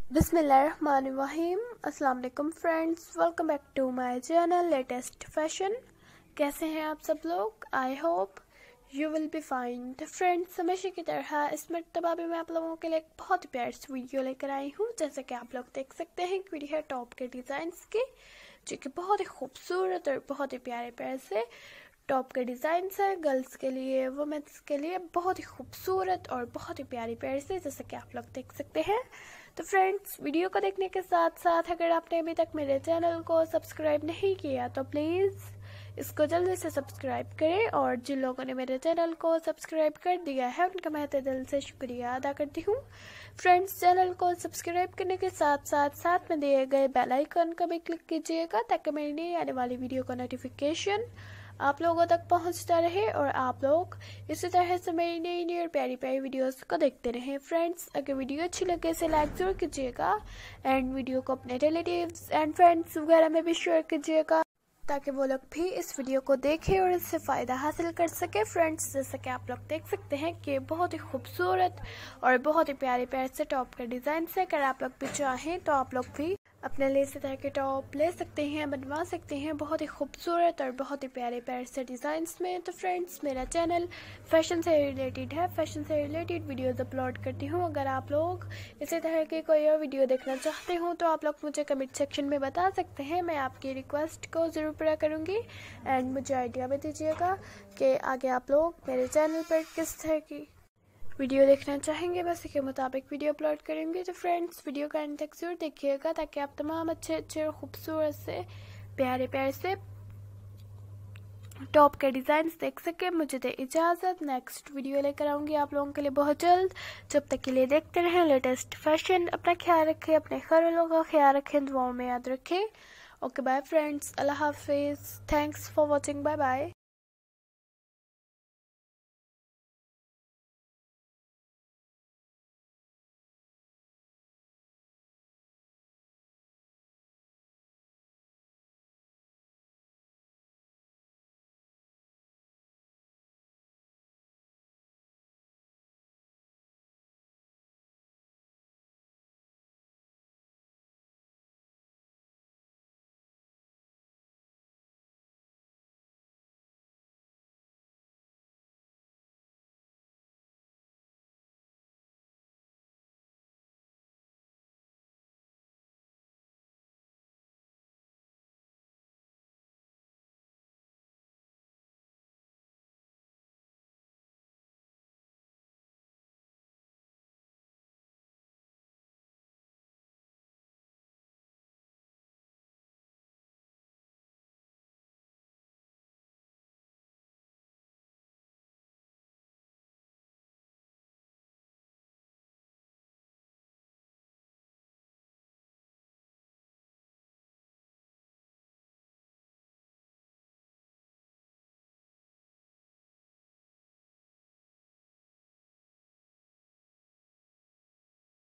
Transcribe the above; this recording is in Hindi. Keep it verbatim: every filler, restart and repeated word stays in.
बिस्मिल्लाहिर्रहमानिर्रहीम। अस्सलाम वालेकुम friends, welcome back to my channel latest fashion. कैसे हैं आप सब लोग? I hope you will be fine. तो फ्रेंड्स, हमेशा की तरह इस मरतबा भी मैं आप लोगों के लिए एक बहुत ही प्यारी सी वीडियो लेकर आई हूँ। जैसे कि आप लोग देख सकते हैं, एक वीडियो है टॉप के डिज़ाइंस की, जो कि बहुत ही खूबसूरत और बहुत ही प्यारे प्यारे से टॉप के डिज़ाइंस है। गर्ल्स के लिए, वुमेन्स के लिए बहुत ही खूबसूरत और बहुत ही प्यारी प्यारी से, जैसे कि आप लोग देख सकते हैं। तो फ्रेंड्स, वीडियो को देखने के साथ साथ अगर आपने अभी तक मेरे चैनल को सब्सक्राइब नहीं किया तो प्लीज़ इसको जल्दी से सब्सक्राइब करें, और जिन लोगों ने मेरे चैनल को सब्सक्राइब कर दिया है उनका मैं तहे दिल से शुक्रिया अदा करती हूँ। फ्रेंड्स, चैनल को सब्सक्राइब करने के साथ साथ साथ में दिए गए बेल आइकन का भी क्लिक कीजिएगा, ताकि मेरी नई आने वाली वीडियो का नोटिफिकेशन आप लोगों तक पहुंचता रहे और आप लोग इसी तरह से मेरी नई नई और प्यारी प्यारी वीडियोस को देखते रहें। फ्रेंड्स, अगर वीडियो अच्छी लगे इसे लाइक जरूर कीजिएगा, एंड वीडियो को अपने रिलेटिव्स एंड फ्रेंड्स वगैरह में भी शेयर कीजिएगा, ताकि वो लोग भी इस वीडियो को देखें और इससे फ़ायदा हासिल कर सके। फ्रेंड्स, जैसा कि आप लोग देख सकते हैं कि बहुत ही खूबसूरत और बहुत ही प्यारे प्यारे से टॉप के डिज़ाइन से, अगर आप लोग भी चाहें तो आप लोग भी अपने लिए इसी तरह के टॉप ले सकते हैं, बनवा सकते हैं, बहुत ही खूबसूरत और बहुत ही प्यारे प्यारे से डिज़ाइंस में। तो फ्रेंड्स, मेरा चैनल फैशन से रिलेटेड है, फैशन से रिलेटेड वीडियोस अपलोड करती हूँ। अगर आप लोग इसी तरह की कोई और वीडियो देखना चाहते हो तो आप लोग मुझे कमेंट सेक्शन में बता सकते हैं, मैं आपकी रिक्वेस्ट को ज़रूर पूरा करूँगी। एंड मुझे आइडिया भी दीजिएगा कि आगे आप लोग मेरे चैनल पर किस तरह की वीडियो देखना चाहेंगे, बस के मुताबिक वीडियो अपलोड करेंगे। तो फ्रेंड्स, वीडियो का एंड तक जरूर देखिएगा, ताकि आप तमाम अच्छे अच्छे और खूबसूरत से प्यारे प्यारे से टॉप के डिज़ाइंस देख सके। मुझे दे इजाज़त, नेक्स्ट वीडियो लेकर आऊँगी आप लोगों के लिए बहुत जल्द। जब तक के लिए देखते रहें लेटेस्ट फैशन। अपना ख्याल रखें, अपने घर वालों का ख्याल रखें, दुआओं में याद रखें। ओके बाय फ्रेंड्स, अल्लाह हाफिज़, thanks for watching, bye bye.